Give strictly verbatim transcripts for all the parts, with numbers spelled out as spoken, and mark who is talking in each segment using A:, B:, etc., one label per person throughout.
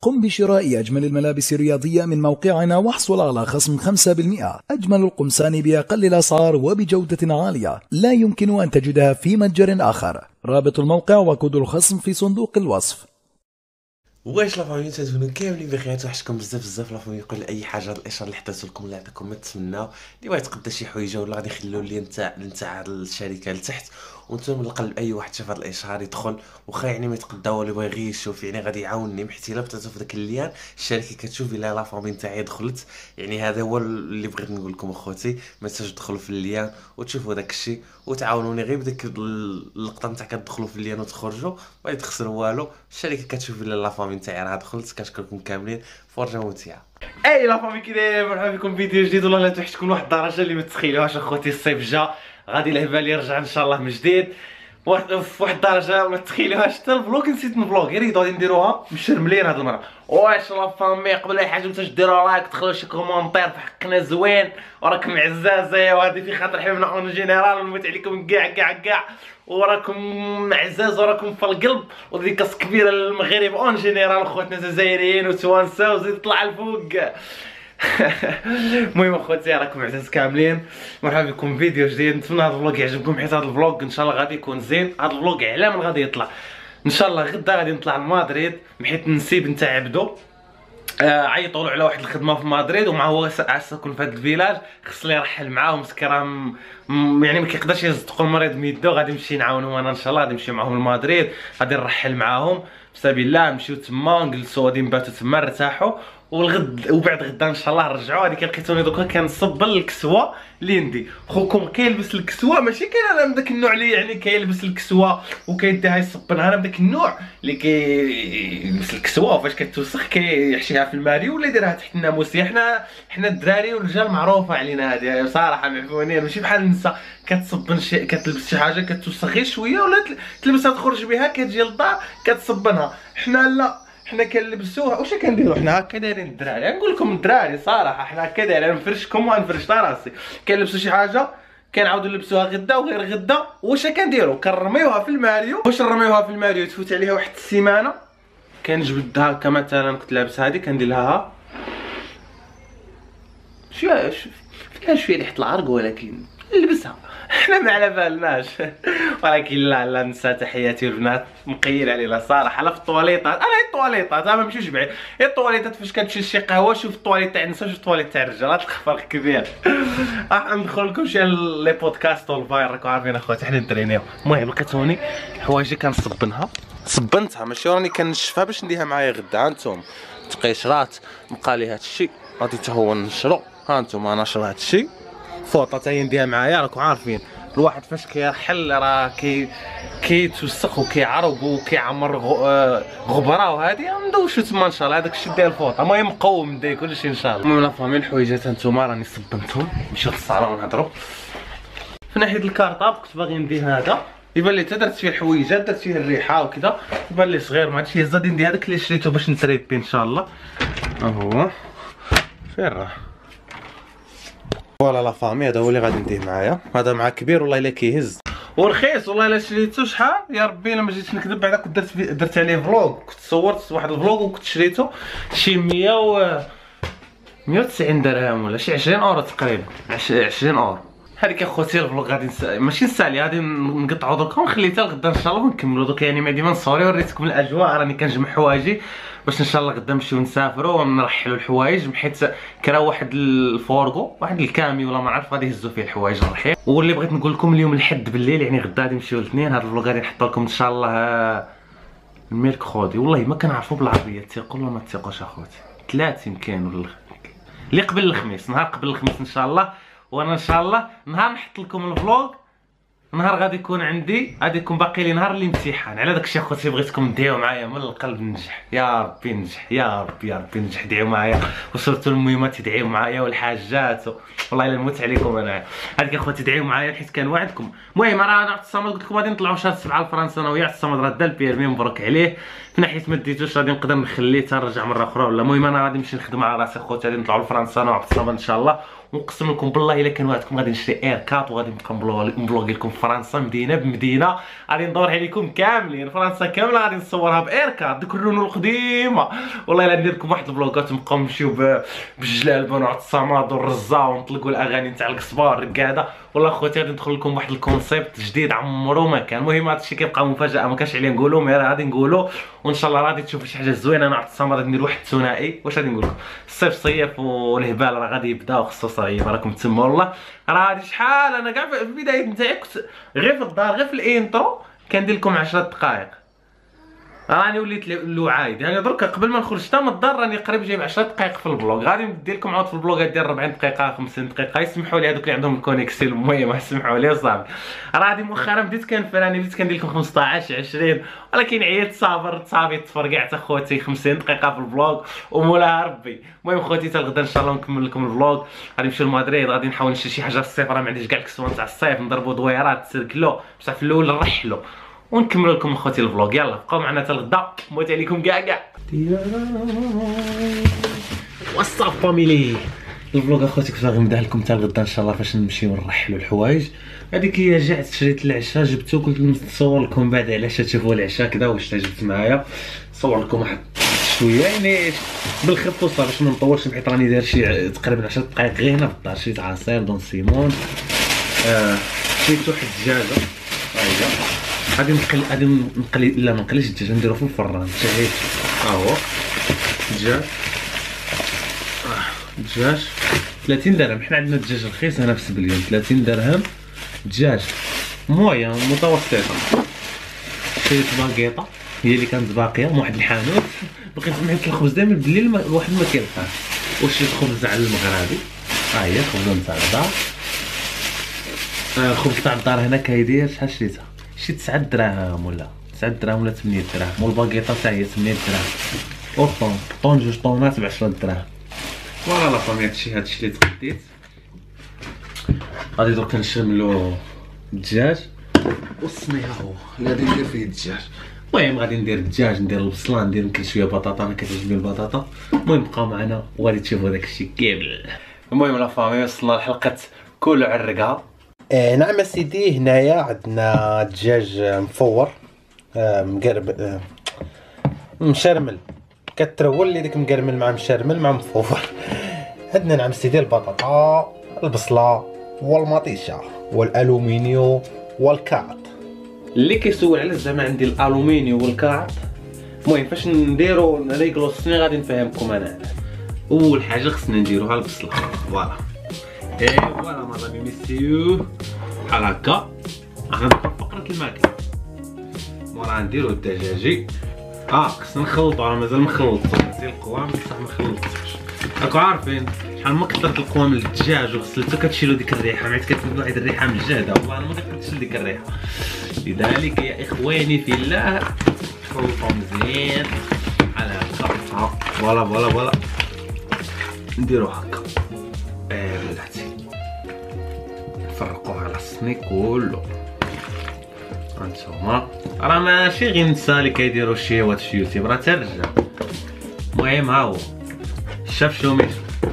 A: قم بشراء أجمل الملابس الرياضية من موقعنا واحصل على خصم خمسة بالمئة. أجمل القمصان بأقل الأسعار وبجودة عالية لا يمكن أن تجدها في متجر آخر. رابط الموقع وكود الخصم في صندوق الوصف.
B: واش لا فامي تتكونوا كاملين بخير؟ توحشكم بزاف بزاف لا فامي. يقول اي حاجه الاشاره اللي حطيت لكم اللي عطاكم ما تتمناو اللي بغا يتقدى شي حويجه ولا غادي يخليو اللين نتاع نتاع الشركه لتحت، وانتم من القلب اي واحد شاف هذا الاشهار يدخل واخا يعني ما يتقداو ولا بغا غير يشوف يعني غادي يعاونني، حيت الا بتاتو في داك الليان الشركه كتشوف الا لا فامي نتاعي دخلت. يعني هذا هو اللي بغيت نقول لكم اخوتي، ما تنساوش تدخلوا في الليان وتشوفوا داك الشيء وتعاونوني غير بديك اللقطه نتاع كتدخلوا في الليان وتخرجوا ما يتخسروا والو. الشركه كتشوف الا لا فامي نتاعي راه دخلت. كنشكركم كاملين، فرجه ممتعه. اي لا فامي كي دايرين؟ مرحبا بكم فيديو جديد. والله لا توحشتكم لواحد الدرجه اللي ما تتخيلوهاش اخوتي. الصيف جا غادي الهبال يرجع ان شاء الله من جديد واحد في واحد الدرجه ما تتخيلوهاش. حتى الفلوق نسيت نفلوق غير غادي نديروها مشرملين هاد المره. واش لا فامي قبل اي حاجه متاش ديروا لايك، تدخلوا شي كومونتير في حقنا زوين وراكم عزازه وهادي في خاطر حنا اون جينيرال ونموت عليكم كاع كاع كاع وراكم عزاز وراكم في القلب. وديكاس كبيره للمغرب اون جينيرال خوتنا الجزائريين وتوانسه وزيد طلع الفوق. المهم اخوتي راكم عزاز كاملين، مرحبا بكم فيديو جديد. نتمنى هذا الفلوق يعجبكم حيت هذا الفلوق ان شاء الله غادي يكون زين. هذا الفلوق على من غادي يطلع ان شاء الله غدا غادي نطلع لمدريد حيت النسيب نتاع عبدو آه عيطوا له على واحد الخدمه في مدريد ومع هو ساكن في هذا الفيلاج. خص لي يرحل معاهم مسكرام يعني ما كيقدرش يصدقوا المريض ميدو. غادي نمشي نعاونهم انا ان شاء الله. غادي نمشي معاهم لمدريد غادي نرحل معاهم بسبيل الله. نمشيو تما نجلسوا غادي نباتوا تما نرتاحوا والغد وبعد غدا ان شاء الله نرجعوا. هذيك لقيتوني دوكا كنصب الكسوه اللي عندي. خوكم كيلبس الكسوه ماشي كاين انا من داك النوع اللي يعني كيلبس الكسوه وكيديها يصبنها. انا من داك النوع اللي كيلبس الكسوه وفاش كتوسخ كيحشيها في الماري ولا يديرها تحت الناموسيه. حنا حنا الدراري والرجال معروفه علينا هذه بصراحه معفونين. ماشي بحال النساء كتصبن شي كتلبس شي حاجه كتوسخ غير شويه ولا تلبسها تخرج بها كتجي للدار كتصبنها. حنا لا، حنا كنلبسوها. واش كنديروا حنا هكا دايرين الدراري؟ نقول لكم الدراري صراحه حنا هكا دايرين. نفرشكم ونفرش راسي. كنلبسوا شي حاجه كنعاودوا نلبسوها غدا وغير غدا. واش كنديروا؟ كنرميوها في الماريو. واش نرميوها في الماريو تفوت عليها واحد السيمانه كنجبدها هكا. مثلا كنت لابس هذه كندير لها شويه فيها شويه ريحه العرق ولكن نلبسها حنا ما على بالناش. ولكن لا لا نسى تحياتي البنات مقيل علينا صراحه. لا في الطواليطات انا الطواليطات ما نمشيوش بعيد. الطواليطات فاش كتمشي شي قهوه شوف الطواليط تاع النساء شوف الطواليط تاع الرجال هاد الفرق كبير. راح ندخل لكم شي لي بودكاست والفاير راكم عارفين اخواتي حنا ندرينيو. المهم لقيتوني حوايجي كنصبنها صبنتها ماشي راني كنشفها باش نديها معايا غدا. ها انتم تقيشرات مقالي هادشي غادي حتى هو نشرو. ها انتم انا نشر هادشي فوطه حتى هي نديها معايا. راكم عارفين الواحد فاش كيرحل راه كي كيتوسخ وكيعرق وكيعمر غبره وهذه ندوشو تما ان شاء الله. هذاك الشيء ديال الفوطه المهم مقوم ندير كلشي ان شاء الله. المهم لا فامي الحويجات هانتوما راني صبنتهم. مشيت للصالون نهضروا في ناحيه الكارطاب. كنت باغي ندير هذا يبان لي حتى درت فيه الحويجات درت فيه الريحه وكذا يبان لي صغير ما هادشي. غادي ندير هذاك اللي شريته باش نتريبي ان شاء الله. ها هو فين راه فوالا لا فامي. هذا هو اللي غادي نديه معايا. هذا مع كبير والله الا كيهز ورخيص. والله الا شريته شحال يا ربي الا ما جيتش نكذب. بعدا كنت درت درت عليه فلوغ. كنت صورت واحد الفلوغ وكنت شريته شي مية و مية وتسعين درهم ولا شي عشرين اورو تقريبا عشرين اورو. هذيك اخوتي الفلوغ غادي نس... ماشي نسالي غادي نقطعو دركا ونخليه حتى لغدا ان شاء الله ونكملو. دوك يعني ما ديما نصوري وريتكم الاجواء. راني كنجمع حوايجي باش ان شاء الله غدا نمشيو نسافروا ونرحلوا الحوايج. حيت كرا واحد الفورغو واحد الكامي ولا ما عرف غادي يهزوا فيه الحوايج الرحيم. واللي بغيت نقول لكم اليوم الحد بالليل يعني غدا غادي نمشيو الاثنين. هذا الفلوغ غادي نحط لكم ان شاء الله الميركودي. والله ما كنعرفوا بالعربيه تيقوا ولا ما تيقوش اخوتي. ثلاث يمكن ولا اللي قبل الخميس. نهار قبل الخميس ان شاء الله. وانا ان شاء الله نهار نحط لكم الفلوغ نهار غادي يكون عندي غادي يكون باقي لي نهار الامتحان. على داكشي اخوتي بغيتكم تدعيو معايا من القلب ننجح يا ربي ننجح يا ربي يا ربي ننجح. دعيو معايا وصرتوا المهمات تدعيو معايا والحاجات والله الا نموت عليكم انا. هذيك اخوتي دعيو معايا حيت كنوعدكم. المهم راه انا الصمد قلت لكم غادي نطلعوا شهر سبعة لفرنسا انا وياه. الصمد راه دا البيرمي مبروك عليه. في ناحيه ما ديتوش غادي نقدر نخليه حتى نرجع مره اخرى ولا. المهم انا غادي نمشي نخدم على راسي اخوتي. غادي نطلعوا لفرنسا انا وعبد الصمد ان شاء الله ونقسم لكم بالله الا كان وعدكم غادي نشري اير كات وغادي نبقى نبلوغي لكم فرنسا مدينه بمدينه، غادي ندور عليكم كاملين فرنسا كامله غادي نصورها باير كات دوك الرونو القديمه. والله الا ندير لكم واحد الفلوغات نبقاو نمشيو بالجلالبه ونعط الصماد والرزا ونطلقوا الاغاني نتاع القصبار الركاده. والله خوتي غادي ندخل لكم واحد الكونسيبت جديد عمرو ما كان. المهم هذا الشيء كيبقى مفاجاه ما كانش عليه نقولوا، مي راه غادي نقولوا وان شاء الله غادي تشوفوا شي حاجه زوينه. نعط الصماد غادي ندير واحد الثنائي. واش غادي نقول لكم؟ الصيف صيف والهبال راه غادي يبداو خصو صيف راكم تسموا. والله راه هادي شحال انا كاع في البدايه نتاعي كنت غير في الدار غير في الانترو كندير لكم عشرة دقائق، راني وليت لوعايد يعني درك قبل ما نخرج حتى من الدار راني قريب جايب عشرة دقائق في البلوغ. غادي ندير لكم عاود في البلوغ ديال أربعين دقيقه خمسين دقيقه. يسمحوا لي هذوك اللي عندهم الكونيكسيون المهم يسمحوا لي صاحبي. راه هادي مؤخرا بديت كنفراني بديت كندير لكم خمسطاش عشرين ولكن عييت صابر صافي تفرقعت اخوتي خمسين دقيقه في البلوغ ومولاها ربي. المهم خوتي حتى الغدا ان شاء الله نكمل لكم الفلوغ. غادي نمشيو لمدريد غادي نحاول نشري شي حاجه في الصيف راه ما عنديش كاع الكسوان تاع الصيف نضربوا دويرات تسركلو بصح في الاول نرحلو ونكملوا لكم اخوتي الفلوغ. يلا بقاو معنا حتى الغدا. موت عليكم كاع كاع. واتساب فاميلي الفلوغ اخوتي كنت باغي نبدا لكم حتى الغدا ان شاء الله فاش نمشيو نرحلوا الحوايج. هذيك هي رجعت شريت العشاء جبتو قلت نصور لكم بعد العشاء تشوفوا العشاء كذا واش جبت معايا نصور لكم واحد شويه يعني بالخف وصافي باش ما نطولش حيت راني داير شي تقريبا عشرة دقائق غير هنا في الدار. شريت عصير دون سيمون آه شريت واحد الدجاجه هاهي غادي نقلي غادي نقلي لا ما نقليش الدجاج نديرو في الفران شهيت ها هو الدجاج الدجاج ثلاثين درهم. حنا عندنا الدجاج رخيص هنا في سبليون ثلاثين درهم دجاج مويا متوسطه. شريت باكيطه هي اللي كانت باقيه من واحد الحانوت بقيت نحط الخبز دائما بالليل الواحد ما كيلقاش. وشريت خبز على المغربي ها هي خبز نتاع الدار. الخبز تاع الدار هنا كيدير شحال شريتها؟ شي تسعة دراهم ولا تسعة دراهم ولا ثمانية دراهم. والباكيطه حتى هي ثمانية دراهم. وطون طون جوج طونات ب عشرة دراهم. فوالا لا فامي هادشي هادشي اللي تغديت. غادي درك نشملو الدجاج والصني ها هو اللي غادي ندير فيه الدجاج. المهم غادي ندير الدجاج ندير البصله ندير يمكن شويه بطاطا انا كتعجبني البطاطا. المهم بقاو معنا وغادي تشوفوا داكشي كامل. المهم لا فامي وصلنا لحلقه كل عرقها.
C: آه نعم سيدي هنايا عندنا دجاج مفور آه مقرب آه مشرمل كترول اللي ديك مقرمل مع مشرمل مع مفور. عندنا نعم سيدي البطاطا البصله والمطيشه والالومنيو والكاط.
B: اللي كيسول على زعما عندي الالومنيو والكاط. المهم فاش نديرو نريكلو الصني غادي نفهمكم انا. اول حاجه خصنا نديروها البصله فوالا اي فوالا مدام ميسيو بحال هكا. غندخل فقره الماكله مورا نديرو الدجاجي. اه خصنا نخلطو راه مازال مخلطش زي القوام بصح ما خلطتوش. راكو عارفين شحال ما كثرت القوام للدجاج وغسلتو كتشيلو ديك الريحه ما كتبدا واحد الريحه مجهده. والله انا ما كنتش ديك الريحه. لذلك يا اخواني في الله خلطو مزيان بحال هكا. فوالا فوالا فوالا نديرو هكا ايه بلاتي نفرقوها على الصني كلو. هانتوما راه ماشي غير النساء اللي كيديرو الشيوات في يوتيوب راه حتى الرجال. المهم ها هو الشاف شوميشو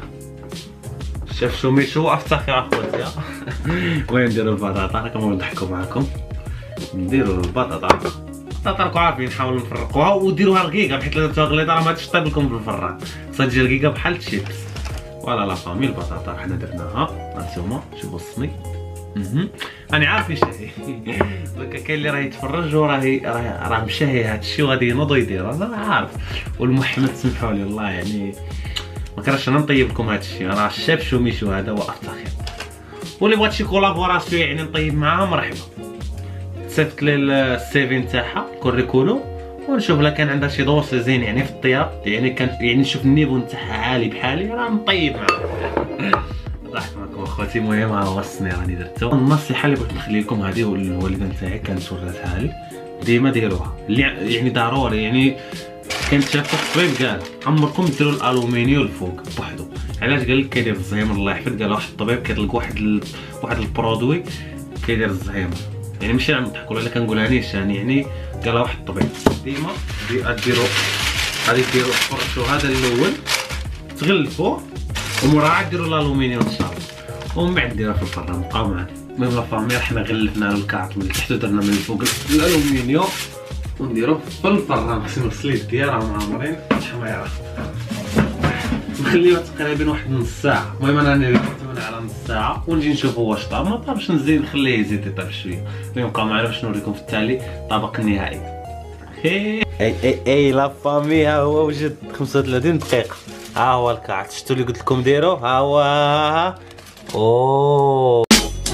B: الشاف شوميشو افتخر اخوتي. المهم نديرو البطاطا راكم نضحكو معاكم. نديرو البطاطا البطاطا راكم عارفين نحاولو نفرقوها وديروها رقيقه حيت لا تغليظ راه ما تشطيب لكم في الفران خصها تجي رقيقه بحال الشيبس. فوالا لا فامي البطاطا حنا درناها هانتوما شوفوا الصني. اها انا عارف اش هي دوكا كاين اللي راه يتفرج وراه راه راه مشاهي هادشي وغادي ينوض ويدير انا عارف. والمحمد سمحوا لي الله يعني ما كرهتش انا نطيب لكم هادشي راه الشاف شوميشو هذا هو افتخر. واللي بغات شي كولابوراسيون يعني نطيب معاها مرحبا. صيفط لي السيفي نتاعها كوريكولو ونشوف لا كان عندها شي دوسي زين يعني في الطياب يعني كان يعني نشوف النيفو نتاعها عالي بحالي راه نطيب معاها. ضحك معكم اخواتي. المهم ها هو الصني راني درتو. النصيحه اللي بغيت نخلي لكم هذه والوالده نتاعي كانت وراتها لي ديما ديروها اللي يعني ضروري يعني كانت شافت الطبيب قال عمركم ديروا الالومنيو الفوق بوحدو. علاش قال لك كيدير الزهيمر الله يحفظ. قال واحد الطبيب كيطلق واحد ال... واحد البرودوي كيدير الزهيمر يعني ماشي عم نضحكوا ولا كنقولها نيش يعني يعني قالها واحد الطبيب ديما ديروا غادي ديروا تفرشوا هذا الاول تغلفوه ومورا عاد ديروا الالومنيوم ان شاء الله. ومن بعد نديرها في الفران بقاو معنا. المهم لا فامي حنا غلفنا الكاط من تحت ودرنا من الفوق الالومنيوم ونديروه في الفران. خصني نغسل يدي راه معمرين الحميره. نخليوه تقريبا واحد نص ساعه. المهم انا ندير على نص ساعه ونجي نشوفوا واش طاب. ما طابش نزيد نخليه يزيد يطيب شويه. المهم بقاو معنا باش نوريكم في التالي الطبق النهائي. اي اي اي لا فامي ها هو وجد خمسة وثلاثين دقيقه. ها هو الكاع شفتوا اللي قلت لكم ديروه. ها هو ها هو اوه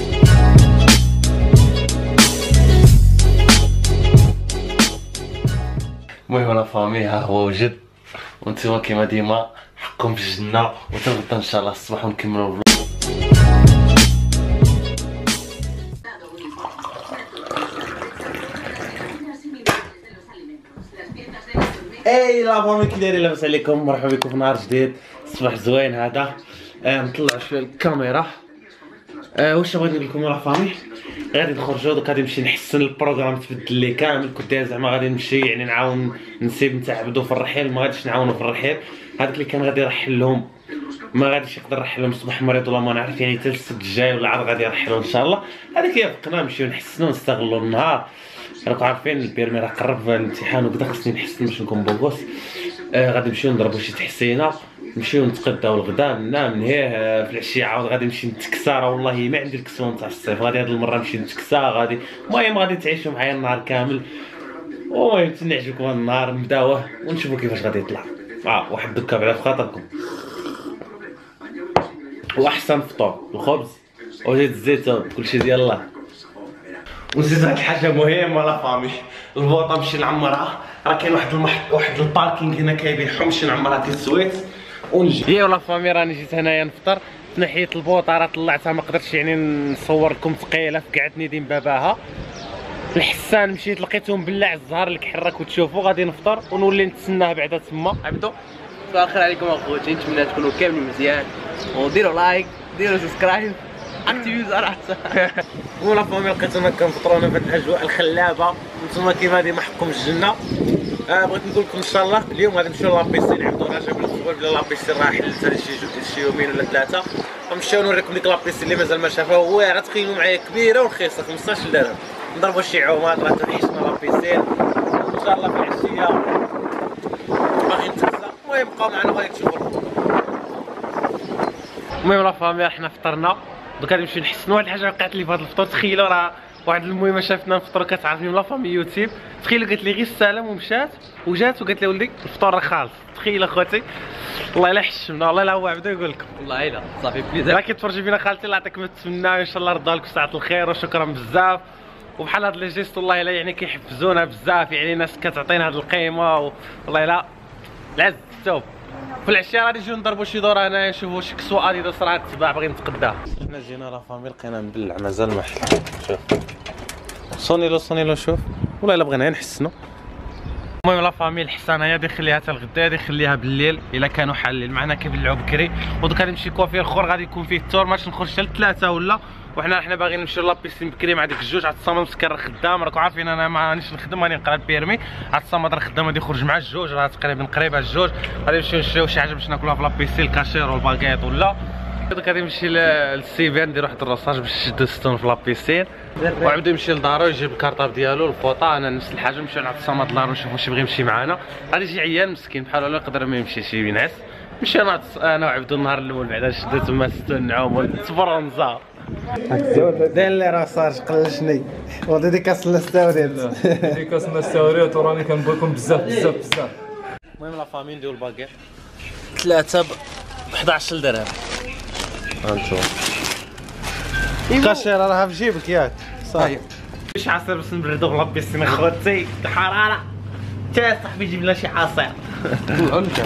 B: المهم لا فامي ها هو وجد. وانتما كيما ديما حقكم في الجنه. وتنغدا ان شاء الله الصباح ونكملوا الفلوق. اي لا فامي كي دايرين لاباس عليكم؟ مرحبا بكم في نهار جديد. صباح زوين هذا. آه نطلع شويه الكاميرا. آه واش بغيت نقول لكم لا فامي؟ غادي نخرجوا دوك غادي نمشي نحسن البروغرام تبدل لي كامل. كنت زعما غادي نمشي يعني نعاون نسيب نتاع عبدو في الرحيل. ما غاديش نعاونو في الرحيل. هذاك اللي كان غادي يرحل لهم ما غاديش يقدر يرحل لهم. صباح مريض ولا ما نعرف يعني حتى السبت الجاي ولا عاد غادي يرحلوا ان شاء الله. هذاك يفقنا نمشيو نحسنوا نستغلوا النهار. راكم عارفين البيرمي راه قرب الامتحان وكذا خصني نحسن باش نكون بوغوس. آه غادي نمشيو نضربوا شي تحسينه. نمشيو نتغداو الغدا ننام نهيه. آه في العشيه عاود غادي نمشي نتكسى. راه والله ما عندي الكسوه نتاع الصيف. غادي هاد المره نمشي نتكسى غادي. المهم غادي تعيشوا معايا النهار كامل. المهم تنعجبكم هاد النهار نبداوه ونشوفوا كيفاش غادي يطلع. اه واحد الدكه بعدا في خاطركم. واحسن فطور الخبز وزيت الزيتون كلشي ديال الله. ونزيد واحد الحاجه مهمه لا فامي. البوطه نمشي نعمرها. راه كاين واحد المح... واحد الباركينغ هنا كيبيعهم. نمشي نعمرها تيسويت ونجي. يا لا فامي راني جيت هنايا نفطر. تنحيت البوطه راه طلعتها ما قدرتش يعني نصور لكم ثقيله فقعتني ديم باباها. الحسان مشيت لقيتهم بلع الزهر اللي كحرك وتشوفوا. غادي نفطر ونولي نتسناه بعدا تما.
D: عبدو صباح الخير عليكم اخوتي. نتمنى تكونوا كاملين مزيان وديروا لايك ديروا سبسكرايب اكتيفيو زر حتى.
B: ولا فامي لقيتونا كنفطروا هنا في هاد الاجواء الخلابه. نتوما كيما ديما حقكم الجنه. آه بغيت نقول لكم ان شاء الله اليوم غادي نمشيو لابيسي نعبدو. راه جاب الاسبوع بلا لابيسي راه حلت هذا شي شي يومين ولا ثلاثه. غنمشيو نوريكم ديك لابيسي اللي مازال ما شافها. واعره تخيلوا معايا كبيره ورخيصه خمسطاش درهم. نضربوا شي عومات راه تنعيشنا لابيسي ان شاء الله في العشيه باغي نتغدى. المهم بقاو معنا غادي تشوفوا. المهم لا فامي حنا فطرنا دوك غادي نمشيو نحسنوا. واحد الحاجه وقعت لي في هذا الفطور. تخيلوا راه واحد المهمه شافتنا نفطروا كتعرفني لا فامي يوتيوب. تخيلوا قالت لي غير السلام ومشات وجات وقالت لي ولدي الفطور راه خالص. تخيل اخوتي والله الا حشمنا والله لا هو عبدو يقول لكم
D: والله الا صافي بليزير.
B: راه كتفرجي فينا خالتي الله يعطيك نتمنى ان شاء الله ردها لكم ساعه الخير وشكرا بزاف. وبحال هاد لي جيست والله الا يعني كيحفزونا بزاف. يعني ناس كتعطينا هاد القيمه والله الا العز الثوب. في العشيه غادي نجيو نضربوا شي دوره هنايا نشوفوا شي كسوه اديداس راه تباع باغي نتقداها. حنا جينا لا فامي لقينا مبلع مازال ما حل. شوف صوني له صوني له شوف والله الا بغينا نحسنوا. المهم لا فامي الحسانه هادي خليها حتى الغدا. هادي خليها بالليل الا كانوا حالين معنا كيبلعوا بكري. ودوك غادي نمشي كوافير اخر غادي يكون فيه التور. ماش نخرج حتى لثلاثه ولا. وحنا حنا باغيين نمشيو لابيسين بكري مع ديك الجوج. عاد الصمد مسكر خدام. راكم عارفين انا مانيش نخدم راني نقرا البيرمي. عاد الصمد راه خدام غادي يخرج مع الجوج راه تقريبا قريبه الجوج. غادي نمشيو نشريو شي حاجه باش ناكلوها في لابيسين الكاشير والباكيط ولا. دوك غادي نمشي للسيفان ندير واحد الروساج باش نشدو ستون في لابيسين. وعبدو يمشي لدارو يجيب الكارطاب ديالو الفوطه. انا نفس الحاجه نمشيو نعطي الصمد لدارو نشوفو واش يبغي يمشي معانا. غادي يجي عيان مسكين بحال ولا يقدر ما يمشيش ينعس. مشينا نعط انا وعبدو النهار الاول بعدا شدو تما ستون نعوم ونتفرنزا.
C: داير لي راساج قلشني وديديكاس للستاوريت.
E: ديديكاس للستاوريت وراني كنبغيكم بزاف بزاف بزاف.
B: المهم لا فامي نديرو الباكيت ثلاثه ب حداش درهم. هانتوما
C: الكاشير راه في جيبك ياك صافي.
B: مش عصير باش نبردو في لابيسين اخوتي. الحراره تا صاحبي يجيب لنا شي عصير.
E: طلعوا لك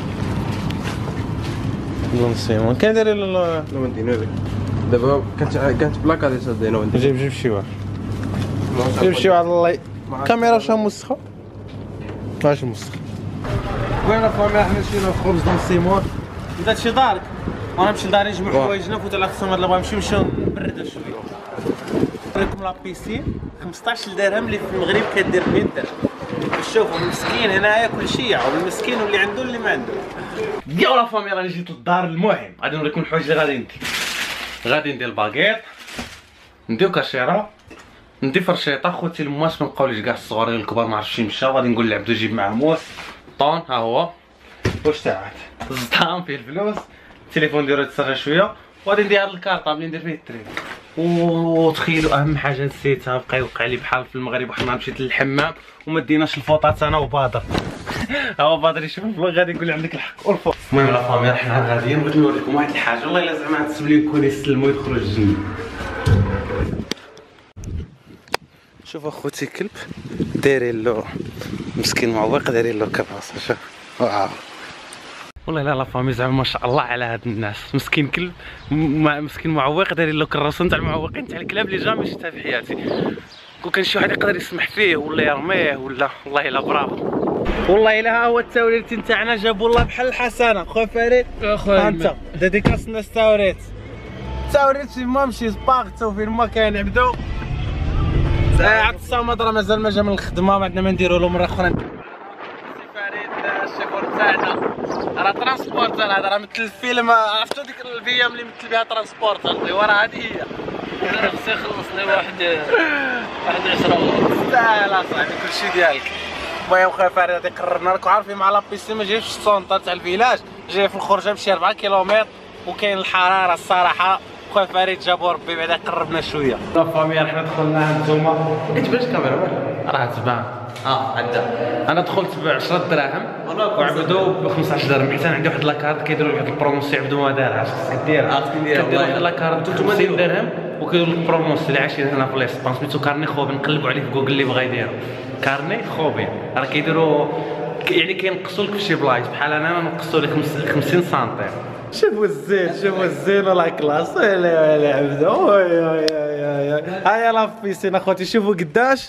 C: نسيمون كان داير
E: لا ما نديرو دابا كانت كانت بلاكا ديال تدينا.
C: جيب جيب شي واحد جيب شي واحد الله. الكاميرا واش موسخه ماشي موسخه.
B: وين فامي حنا مشينا الخبز دون سيمون. انت شي دارك وانا نمشي لداري نجمع حوايجنا نفوتو على الصمد اللي بغا نمشيو نمشيو نبردو شويه. نوريكم لابيسين خمسطاش درهم اللي في المغرب كدير مية درهم. شوفوا المسكين هنايا كلشي يعاون المسكين واللي عنده اللي ما عنده. يا لا فامي راني جيت للدار. المهم غادي نوريكم الحوايج اللي غادي ندير. غادي ندير الباكيط، نديو كاشيره، ندي فرشيطه. خوتي الماس ما نبقاوليش كاع الصغارين الكبار ما عرفتش يمشاو، غادي نقول لعبدو يجيب معاه موس طون. ها هو واش تاعت الزطام فيه الفلوس، التليفون ديالو يتسرى شويه، وغادي ندير هاد الكارطه ملي ندير فيه التريك. وتخيلوا اهم حاجه نسيتها، بقى يوقع لي بحال في المغرب واحد النهار مشيت للحمام وما ديناش الفوطات انا وبادر. ها هو بادر يشوف الفلوق غادي يقول لي عندك الحق والفوط. المهم لا فامي حنا غاديين، بغيت نوريكم واحد الحاجه والله الا زعما تسم لي يكون يسلموا يدخلوا الجنه. شوف اخوتي كلب دايرين له مسكين معوق، دايرين له كراسه. شوف واو والله لا لا فامي زعما ما شاء الله على هاد الناس. مسكين كلب مسكين معوق دايرين له كراسه تاع المعوقين تاع الكلاب اللي جامي شفتها في حياتي. كون كان شي واحد يقدر يسمح فيه ولا يرميه ولا والله الا برافو. والله الا ها هو التوريت نتاعنا جابوا الله بحال الحسنه. خويا فريد اخويا انت ديديكاس الناس التوريت التوريت فين ما مشي سباغتو فين ما كان عبدو. عاد الصمد راه مازال ما جا من الخدمه، ما عندنا ما نديرو له مره اخرى. فريد الشيفور تاعنا راه ترانسبورتر، هذا راه مثل الفيلم. عرفتو ديك الفيام اللي مثل بها ترانسبورتر؟ ايوا راه هذه هي. انا خصني يخلصني واحد واحد عشرة ونص. لا لا صاحبي كلشي ديالك. المهم خويا فريد غادي قررنا لكم عارفين مع لابيسي ما جايبش السونطر تاع الفيلاج، جاي في الخرجه بشي أربعة كيلومتر وكاين الحراره الصراحه. خويا فريد جابو ربي بعدا قربنا شويه. لا فامي حنا دخلنا عند نتوما ما كتبانش الكاميرا راه تبان. اه عدا انا دخلت ب عشرة دراهم وعبدو ب خمسطاش درهم، حتى عندي واحد لاكارت كيديروا واحد البروموسيون عبدو ما دارهاش. خصك ديرها كدير واحد لاكارت ب خمسين درهم وكيديروا لك البروموسيون اللي عايشين هنا في ليسبان سميتو كارني خوبي. نقلبوا عليه في جوجل اللي بغا يديرو كارني خوبي، راه كيديروا يعني كينقصوا لك في شي بلايص بحال انا نقصوا لك خمسين سنتيم. شوفوا الزين شوفوا الزين ولا كلاس ويلي ويلي عبدو. وي وي وي هايا لا بيسين اخوتي شوفوا قداش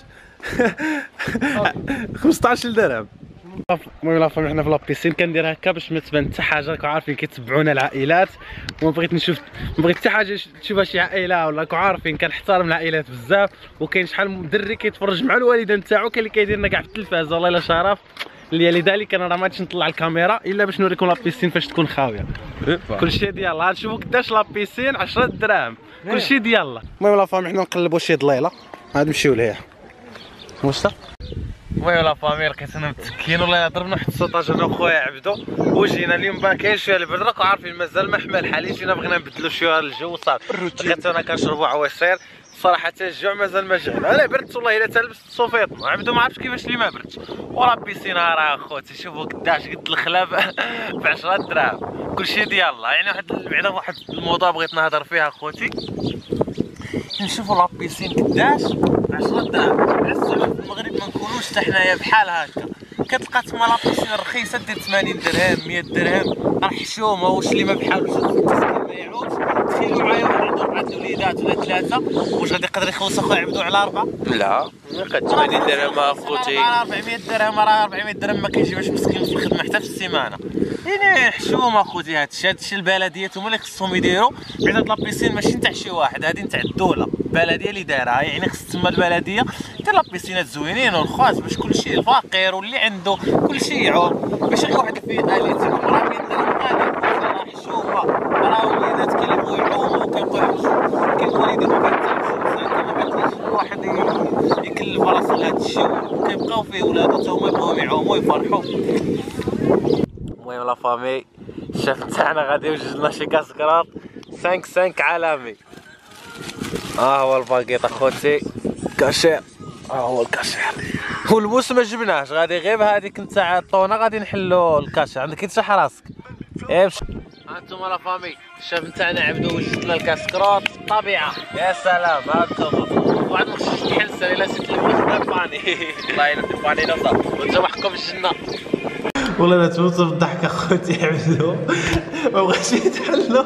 B: خمسطاش درهم. المهم لا فامي حنا في لابيسين كندير هكا باش ما تبان حتى حاجه. راكم عارفين كيتبعونا العائلات وما بغيت نشوف ما بغيت حتى حاجه تشوفها شي عائله ولا. راكم عارفين كنحترم العائلات بزاف، وكاين شحال من دري كيتفرج مع الوالده نتاعو، كاين اللي كيدير لنا كاع في التلفاز. والله الا شرف اللي لذلك انا راه ما غاديش نطلع الكاميرا الا باش نوريكم لابيسين فاش تكون خاويه. كلشي ديالها نشوفوا قداش لابيسين عشرة دراهم كلشي ديالها. المهم لا فامي حنا نقلبوا شي ضليله عاد نمشيو ليها. واش المهم لا فامي لقيتنا متكين والله ضربنا واحد السوطاج انا وخويا عبدو وجينا اليوم بان كاين شويه البرد. راكم عارفين مازال ما حمل حالي، جينا بغينا نبدلوا شويه الجو صافي. لقيت انا كنشربوا عصير صراحه حتى الجوع مازال ما جانا. انا بردت والله الا تلبست الصوفيط عبدو ما عرفتش كيفاش اللي ما بردش. ورا بيسينا راه اخوتي شوفوا قداش قد الخلا ب عشرة دراهم كلشي ديالله. يعني واحد بعدا واحد الموضوع بغيت نهضر فيها اخوتي. نشوفوا لابيسين قداش عشرة دراهم. السبب في المغرب ما نكونوش حتى حنايا بحال هكا. كتلقى تما لابيسين رخيصه دير ثمانين درهم مية درهم راه حشومه. واش اللي ما بحالوش ما يعوش. تخيلوا معايا واحد عنده اربعه الوليدات ولا ثلاثه، واش غادي يقدر يخلص اخويا عبدو على اربعه؟ لا قد ثمانين درهم اخوتي على أربعمية درهم. راه أربعمية درهم ما كيجيبش مسكين في الخدمه حتى في السيمانه. يعني حشومه اخوتي. هادشي هادشي البلديات هما اللي خصهم يديروا. بعدا هاد لابيسين ماشي نتاع شي واحد، هادي نتاع الدوله البلديه اللي دايرها. يعني خص تما البلديه دير لابيسينات زوينين والخاص باش كلشي الفقير واللي عنده كلشي يعوم. ماشي غير واحد الفئه اللي تيكون راه مية درهم غادي راه حشومه. راه وليدات كيلعبوا يعوموا وكيبقاو يحوسوا. كاين وليدات ما كيعطيش واحد يكلف راسو لهاد الشيء وكيبقاو فيه ولادو حتى هما يبغيو يعوموا ويفرحوا. المهم لا فامي الشاف تاعنا غادي يوجد لنا شي كاسكرات خمسة خمسة عالمي. ها هو الباكيط اخوتي كاشير. ها هو الكاشير والبوس ما جبناهش غادي غير بهذيك نتاع الطونه غادي نحلو الكاشير. عندك تشح راسك امشي. ها انتوما لا فامي الشاف نتاعنا عبدو وجد لنا الكاسكروط الطبيعه. يا سلام ها انتوما واحد ما خصوش تحلسن الا نسيت نلبس فاني. والله الا فاني نصر وانتوما حكم الجنه. والله لا تموت بالضحك اخوتي عبدو ما بغاش يتحلو.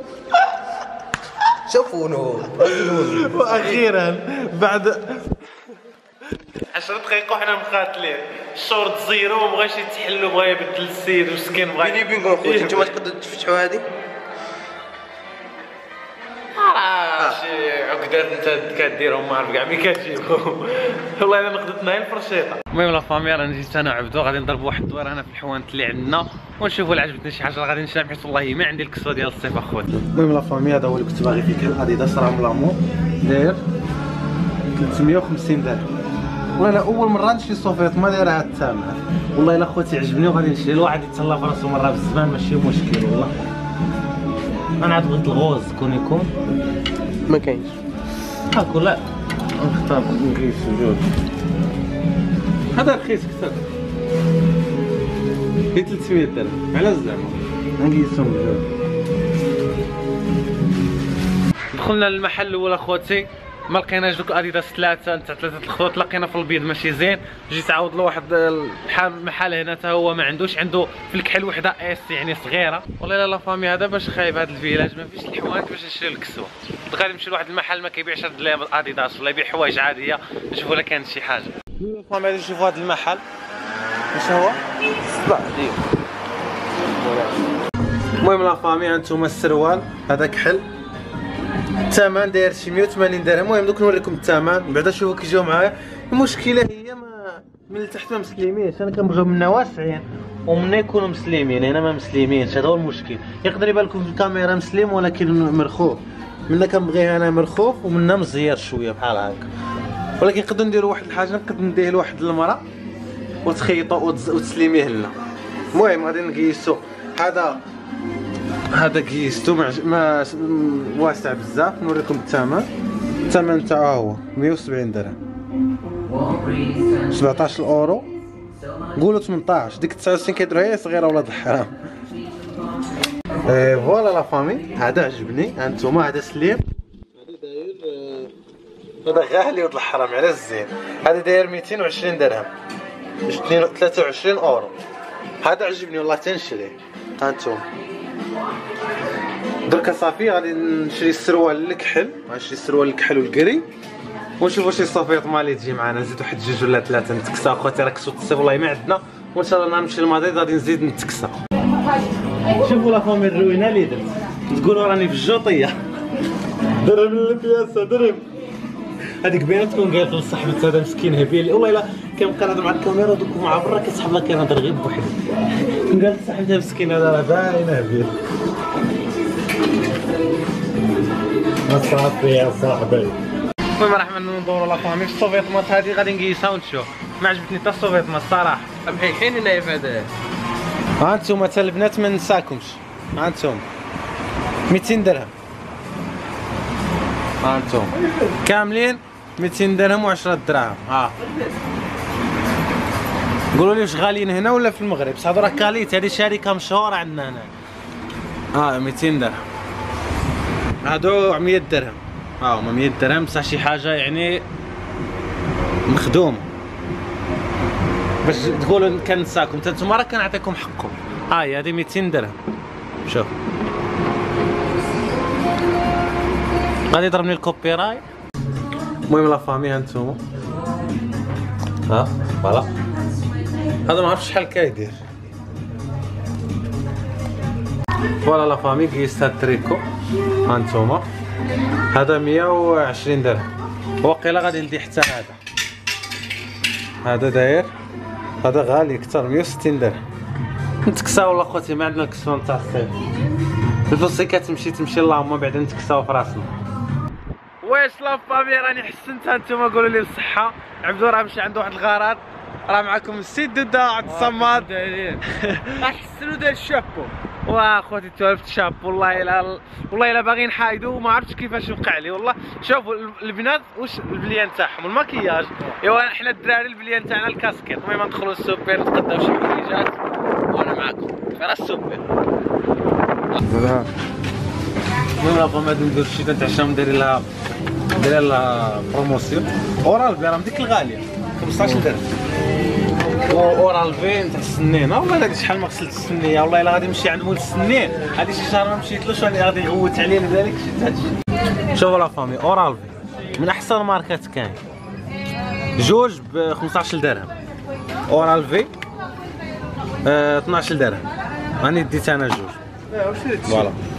D: شوفوا نور
B: واخيرا بعد عشرة دقائق وحنا مقاتلين. الشورت زيرو وما بغاش يتحلو بغا يبدل السيد وسكين بغا.
D: بيني وبينكم خوتي نتوما تقدروا تفتحوا هذه
B: راه شي عقده بدات انت كديرهم ما عرف كاع ملي كتجيبهم والله الا نقدتنا الفرشيطه. المهم لا فامي راه جيت انا وعبدو غادي نضرب واحد الدويره هنا في الحوانت اللي عندنا ونشوفوا الا عجبتني شي حاجه غادي نشري حيت والله ما عندي الكسوه ديال الصيف اخويا.
C: المهم لا فامي هذا هو اللي كنت باغي فيه كان اديداس راه ملامور داير ثلاثمية وخمسين درهم. والله انا اول مره نشري صوفيط ما داير هاد الثمن والله الا خوتي عجبني وغادي نشري. الواحد يتهلا في راسو مره بالزمان ماشي مشكل والله. انا عاد بغيت الغوز كون يكون
D: ما كاينش
C: هاك ولا نختار نقيس بجوج. هذا رخيص كثر في ثلاثمية درهم على زعما نقيسهم بجوج.
B: دخلنا للمحل الاول اخواتي ما لقيناش دوك اديداس ثلاثه نتاع ثلاثه الخطوط لقينا في البيض ماشي زين. جيت عاود لواحد المحل هنا حتى هو ما عندوش عنده في الكحل وحده اس يعني صغيره. والله لا فامي هذا باش خايب هذا الفيلاج ما فيش الحوانت باش نشري الكسوه. غادي نمشي لواحد المحل ما كيبيعش هاد الاديداس ولا يبيع حوايج عاديه نشوفوا الا كانت شي حاجه.
C: فامي غادي نشوفوا هذا المحل واش هو صباح ديال. المهم لا فامي هانتوما السروال هذا كحل الثمن داير شي مية وثمانين درهم. المهم دوك نوريكم الثمن بعدا شوفوا كيجيو معايا. المشكله هي ما من التحت ما مسلمينش. انا كنبغيو منا واسعين ومنا يكونوا مسلمين هنا ما مسلمينش. هذا هو المشكل. يقدر يبان لكم في الكاميرا مسلم ولكن مرخوف. منا كنبغيه انا مرخوف ومنا مزير شويه بحال هكا. ولكن نقدروا نديروا واحد الحاجه نقدر نديه لواحد المراه وتخيطوا وتسلميه لنا. المهم غادي نقيسوا هذا هذا قيستو مع ما واسع بزاف. نوريكم الثمن. الثمن تاعو هو مية وسبعين درهم سبعطاش اورو نقولوا ثمنطاش. ديك تسعة وستين كيديروا هي صغيره ولاد الحرام. ايه فوالا لا فامي هذا عجبني. هانتوما هذا سليم هذا داير هذا غالي ولاد الحرام على الزين. هذا داير ميتين وعشرين درهم ثلاثة وعشرين اورو. هذا عجبني والله تنشريه. هانتوما دركا صافي غادي نشري السروال الكحل غنشري السروال الكحل والكري ونشوفوا شي صوفيط مالي تجي معنا. نزيد واحد جوج ولا ثلاثه نتكسا اخواتي. راه كسوت الصيف والله ما عندنا وان شاء الله نهار نمشي لمدريد غادي نزيد نتكسا. شوفوا لا فامي الروينه اللي درت تقولوا راني في الجوطيه. درهم البياسه درهم. هذيك باينه تكون قالت لصاحبت هذا مسكين هبيل والله الا كنبقى نهضر مع الكاميرا دوك مع برا كتسحب لها كنهضر غير بوحدي. قالت صاحبتها مسكين هذا راه باينه هبيل. صافي يا صاحبي.
B: المهم راه حنا ندورو لا فامي في السوفيطمات هذه غادي نقيسها ونشوف. ما عجبتني حتى السوفيطمات الصراحه.
D: محيحين هنايا في هذا.
C: ها انتوما حتى البنات ما ننساكمش. ها انتوما ميتين درهم. ها انتوما كاملين ميتين درهم وعشرة دراهم. ها قولوا لي واش غاليين هنا ولا في المغرب؟ بصح هذو راه كاليت هذه شركه مشهوره عندنا هنا. ها ميتين درهم. هادو مية درهم. ها هما مية درهم بصح شي حاجه يعني مخدومه باش تقولوا كنساكم. حتى نتوما راه كنعطيكم حقكم. هاي هذه ميتين درهم. شوف غادي يضربني الكوبي راي. المهم لا فامي هانتوما ها فوالا هذا ما عرفتش شحال كيدير. فوالا لا فامي قيست هاد التريكو هانتوما هذا مية وعشرين درهم. وقيلا غادي ندي حتى هذا. هذا داير هذا غالي اكثر مية وستين درهم. نتكساو والله خوتي ما عندنا الكسوه نتاع الصيف. الفلوس كتمشي تمشي اللهم بعدا نتكساو في راسنا.
B: واش لا فامي راني حسنت. هانتوما قولوا لي بالصحه. عبدو راه مشى عنده واحد الغرض. راه معكم السيد دودا عبد الصماد.
D: احسنوا دار الشابو.
B: واه خوتي توالفت شاب والله الا والله الا باغي نحايدو وما عرفتش كيفاش وقع لي. والله شوفوا البنات واش البليان تاعهم الماكياج. ايوا حنا الدراري البليان تاعنا الكاسكيط. المهم ندخلوا السوبر نتقداو شي حويجات وانا معكم راه السوبر.
C: المهم لا فامي غادي نديرو الشتا نتعشاو ندير لها ندير لها بروموسيون. اورال بيرام ديك الغاليه خمسطاش درهم. اورال في نتاع السنين. والله الا شحال ما غسلت السنيه. والله الا غادي نمشي عند مول السنين. هذه شي شهر ما مشيتلوش غادي يغوت عليا لذلك شفت هادشي. شوفوا لا فامي اورال في من احسن ماركات كاين. جوج ب خمسطاش درهم. اورال في اه اثناش درهم. راني ديت انا جوج. فوالا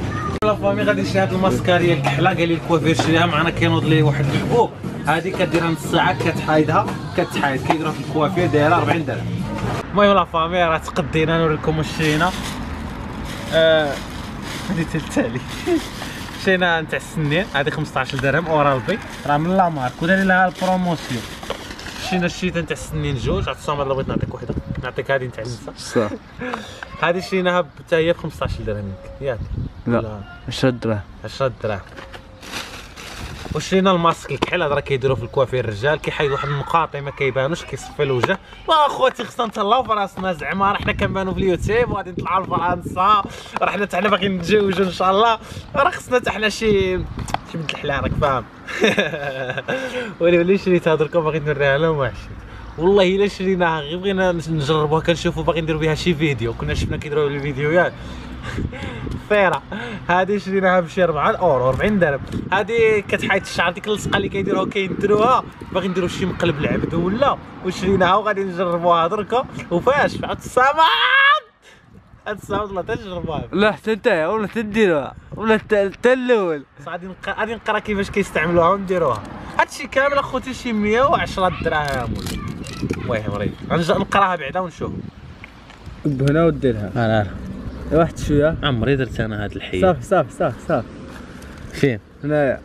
B: لا فامي غادي نشري هاد الماسكه ديال الكحله، قال لي الكوافير شريها معنا كينوض لي واحد الحبوب، هادي كديرها نص ساعه كتحايدها كتحايد كيديروها في الكوافير دايره أربعين درهم. المهم لا فامي راه تقدينا نوريكم واش شرينا. آه هادي تالي شرينا نتاع السنين هادي خمسطاش درهم اورال بي راه من لا مارك وداري لها البروموسيون. شرينا الشيته نتاع السنين جوج، عاد الصامد الا بغيت نعطيك وحده نعطيك هادي نتاع النساء صح. هادي شريناها حتى هي ب خمسطاش درهم ياك؟
D: لا عشرة دراهم
B: عشرة دراهم. وشرينا الماسك الكحل هذا راه كيديروا في الكوافير الرجال، كيحيد واحد المقاطع ما كيبانوش كيصفي الوجه. واخوتي خصنا نتهلاو في راسنا زعما، راه حنا كنبانو في اليوتيوب وغادي نطلعوا لفرنسا، راه حنا حتى حنا باغيين نتزوجوا ان شاء الله، راه خصنا حتى حنا شي شي بنت الحلال راك فاهم. ولي ولي شريتها درك باغي نوريها لهم واحد. والله الا شريناها غير بغينا نجربوها، كنشوفوا باغي نديروا بها شي فيديو، كنا شفنا كيديروا الفيديوهات فيرا. هادي شريناها بشي أربعة اورو أربعين درهم. هادي كتحيد الشعر، ديك اللصقه اللي كيديروها كيندروها باغي نديروا شي مقلب العبد ولا، وشريناها وغادي نجربوها دركا. وفاش في عاد الصمد هاد الصمد والله تجربوها
D: لا حتى نتايا ولا تديروها ولا حتى الاول.
B: غادي نقرا غادي نقرا كيفاش كيستعملوها ونديروها. هادشي كامل اخوتي شي مية وعشرة دراهم. المهم ريت نقراها بعدا ونشوف.
D: هنا وديرها
B: انا
D: واحد شويه
B: عمري درت انا هاد الحيه.
D: صافي صافي صافي صافي.
B: فين؟
D: هنايا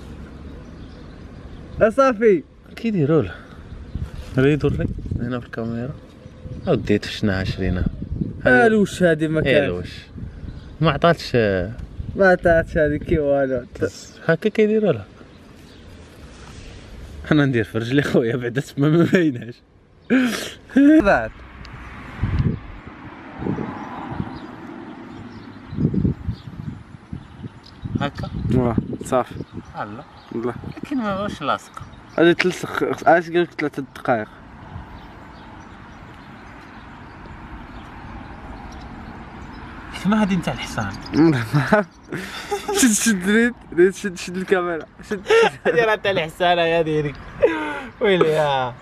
D: صافي
B: كيديروا له ريدو الري هنا في الكاميرا. اودي شناها شرينا
D: الوش هادي ما كانش
B: الوش ما عطاتش
D: ما عطاتش هادي كي والو
B: هكا كيديروا لها. انا ندير في رجلي خويا بعدا تما ما بايناش.
D: بعد
B: هكا
D: واه صافي
B: الله
D: والله.
B: لكن ما واش لاصقه
D: غادي تلصق علاش قالك ثلاثة دقائق.
B: ما هادي نتاع الحصان.
D: شد شد ريت ريت شد شد الكاميرا شد
B: هادي راه تاع الحصان يا ديري ويلي يا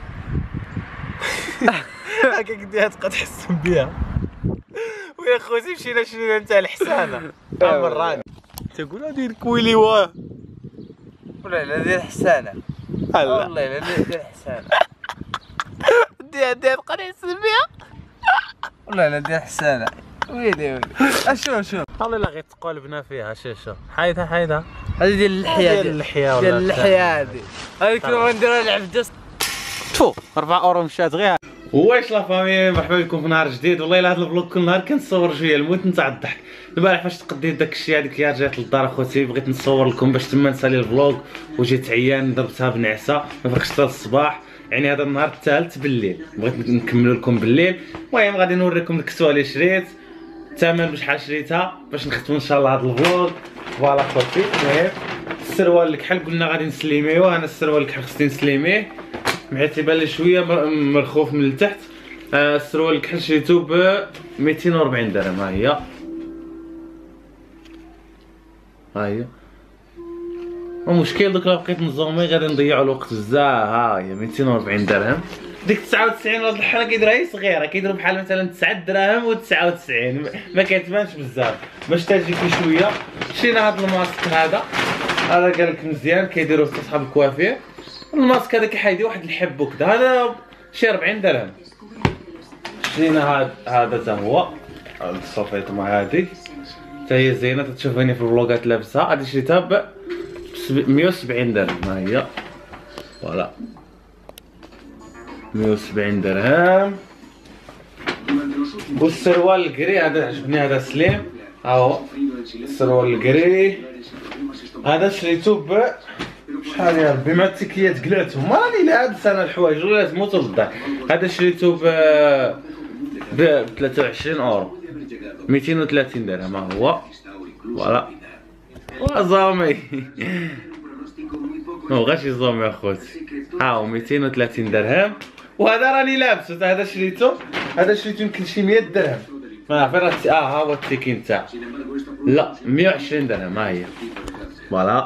B: هكا كديها تبقى تحسن بها. ويا خوتي مشينا شرينا نتاع الحسانه مراني تقول هاديك ويلي واه
D: والله لا دير حسانه والله لا دير حسانه
B: ديها ديها تبقى تحسن بها
D: والله لا دير حسانه ويلي ويلي. اشوف شوف
B: والله لا غير تقولبنا فيها شوف
D: حيدها حيدها هذه ديال اللحيه
B: ديال اللحيه ولا
D: ديال اللحيه هذه هذه كنا نديرها العبده.
B: تفو أربعة اورو مشات غير. واش لا فامي مرحبا بكم في نهار جديد. والله الا هذا الفلوق كل نهار كنصور شويه الموت نتاع الضحك. البارح فاش تقديت داك الشيء هذيك اللي جات للدار اخوتي بغيت نصور لكم باش تما نسالي الفلوق وجيت عيان ضربتها بنعسه ما فاقش حتى الصباح. يعني هذا النهار الثالث بالليل بغيت نكملوا لكم بالليل. المهم غادي نوريكم الكسوه اللي شريت الثمن بشحال شريتها باش نختموا ان شاء الله هذا الفلوق. فوالا اخوتي المهم السروال الكحل قلنا غادي نسليميوه. انا السروال الكحل خصني نسليميه حيت يبان لي شويه مرخوف من التحت. آه السروال الكحل شريتو ب مئتين وأربعين درهم. ها هي ها هي المشكل دوك لا بقيت نزومي غادي نضيعوا الوقت بزاف. ها هي مئتين وأربعين درهم. ديك تسعة وتسعين ولا الحرا كيديرها هي صغيره كيديروا بحال مثلا تسعة دراهم و تسعة وتسعين ما كتبانش بزاف باش تجيك شويه. شرينا هذا الماسك هذا هذا قال لك مزيان كيديروه اصحاب الكوافير. الماسك هذا كيحيدي واحد الحب وكذا هذا شي أربعين درهم. شرينا هذا هذا حتى هو الصفيطمه هذه حتى هي زينه تشوفيني في الفلوقات لابسها. هذه شريتها ب مئة وسبعين درهم. ها هي فوالا مئة وسبعين درهم. والسروال الكري هذا عجبني هذا سليم. ها هو السروال الكري هذا شريتو ب شحال يا ربي مع التكيات قلعتهم ما راني لابس انا الحوايج ولا تموتوا بالضحك. هذا شريتو ب ب ثلاثة وعشرين اورو مئتين وثلاثين درهم. ها هو فوالا وزامي هو غاشي زامي اخوتي. ها هو مئتين وثلاثين درهم. وهذا راني لابسو هذا شريتو هذا شريتو يمكن شي مئة درهم. ها فين راه اه ها هو التيكين تاعو لا مئة وعشرين درهم. ها هي فوالا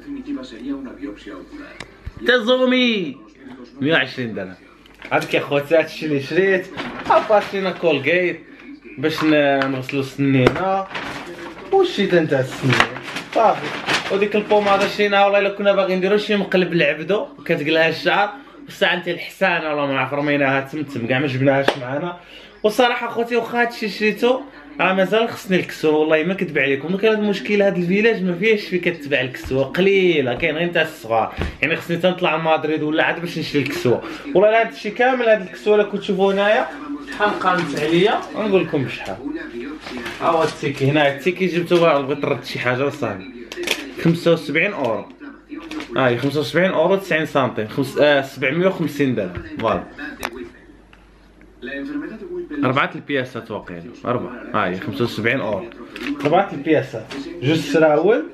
B: تزومي مئة وعشرين درهم. هذاك يا خوتي هادشي اللي شريت. ابا شرينا كولغيت باش نغسلو سنينا وشيت انت السنين صافي. وديك البوماده شريناها والله الا كنا باغيين نديرو شي مقلب لعبدو كتقلها الشعر، والساعه انت الحسانه والله ما نعرف رميناها تمتم كاع ما جبناهاش معانا. والصراحه خوتي واخا هادشي شريتو راه مازال خصني الكسوه والله ما كذب عليكم. كان هذا المشكل، هذا الفيلاج ما فيهش في كتباع الكسوه قليله، كاين غير نتا الصغار، يعني خصني تنطلع لمدريد ولا عاد باش نشري الكسوه. والله هذا الشيء كامل هاد الكسوه اللي كتشوفوا هنايا شحال قامت عليا نقول لكم بشحال. ها هو التيكي هنا، التيكي جبتو بغيت نرد شي حاجه صاحبي خمسة وسبعين اورو. هاي خمسة وسبعين اورو تسعين سنتيم، خمس... آه سبعمية وخمسين درهم فوالا. أربعة البياسات واقيلا، أربعة. هاي خمسة وسبعين أورو، أربعة البياسات، جوج سراول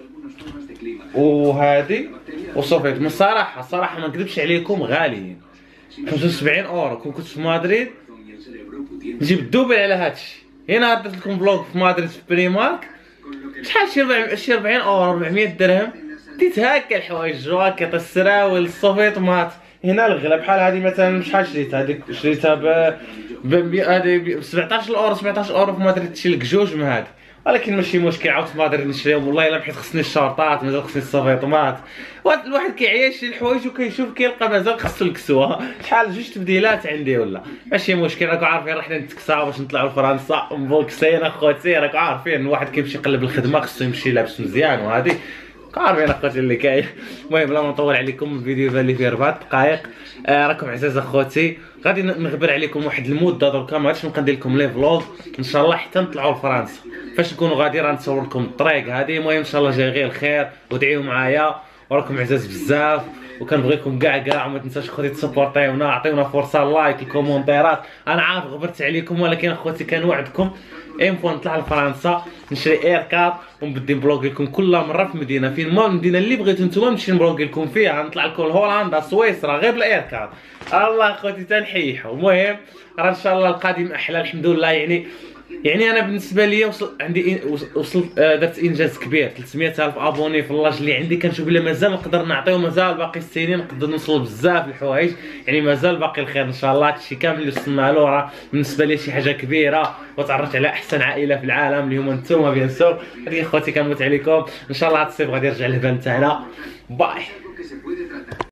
B: وهادي وصوفيت. من الصراحة الصراحة ما نكذبش عليكم غاليين، خمسة وسبعين أورو. كون كنت في مدريد نجيب الدوبل على هادشي. هنا درت لكم فلوق في مدريد في بريمارك شحال شي شي أربعين أورو أربعمية درهم. ديت هاكا الحوايج جواكيط السراول الصوفيطمات. هنا الغلا بحال هادي مثلا شحال شريتها؟ هاديك شريتها ب ب هادي ب سبعطاش اورو، سبعطاش اورو في مدريد تشري لك جوج من هادي، ولكن ماشي مشكل عاود في مدريد نشريهم. والله الا بحيت خصني الشرطات مازال خصني الصفيطمات. الواحد كيعيا يشري الحوايج وكيشوف كيلقى مازال خصو الكسوه. شحال جوج تبديلات عندي ولا ماشي مشكل. راكم عارفين رحنا نتكساو باش نطلعوا لفرنسا مبوكسين اخوتي، راكم عارفين الواحد كيمشي يقلب الخدمه خصو يمشي لابس مزيان وهادي عارفين اخوتي اللي كاين. المهم بلا ما نطول عليكم الفيديو اللي فيه اربع دقائق. آه راكم عزاز اخوتي، غادي نخبر عليكم واحد المده دركا ما غاديش نبقى ندير لكم لي فلوغ ان شاء الله حتى نطلعوا لفرنسا. فاش نكونوا غادي راه نصور لكم الطريق هذه. المهم ان شاء الله جاي غير الخير ودعيو معايا وراكم عزاز بزاف وكنبغيكم كاع كاع. وما تنساش اخوتي تسبورتيونا، عطيونا فرصه اللايك الكومونتيرات. انا عارف غبرت عليكم ولكن اخوتي كنوعدكم اين فوا نطلع لفرنسا نشري اير كار ونبدي نبلوغي لكم كل مره في مدينه فين ما المدينه اللي بغيتو نتوما نمشي نبلوغي لكم فيها. نطلع لكم لهولندا سويسرا غير بالاير كار. الله اخوتي تنحيحوا. المهم راه ان شاء الله القادم احلى الحمد لله. يعني يعني انا بالنسبه لي وصل عندي وصلت درت انجاز كبير، ثلاثمية الف ابوني في اللاج اللي عندي. كنشوف بلي مازال نقدر نعطيو، مازال باقي السنين نقدر نوصل بزاف الحوايج، يعني مازال باقي الخير ان شاء الله. هادشي كامل اللي وصلنا له راه بالنسبه لي شي حاجه كبيره، وتعرفت على احسن عائله في العالم اللي هما نتوما بيان سور. هذه اخوتي كنموت عليكم ان شاء الله. هاد الصيف غادي يرجع الهبال تاعنا. باي.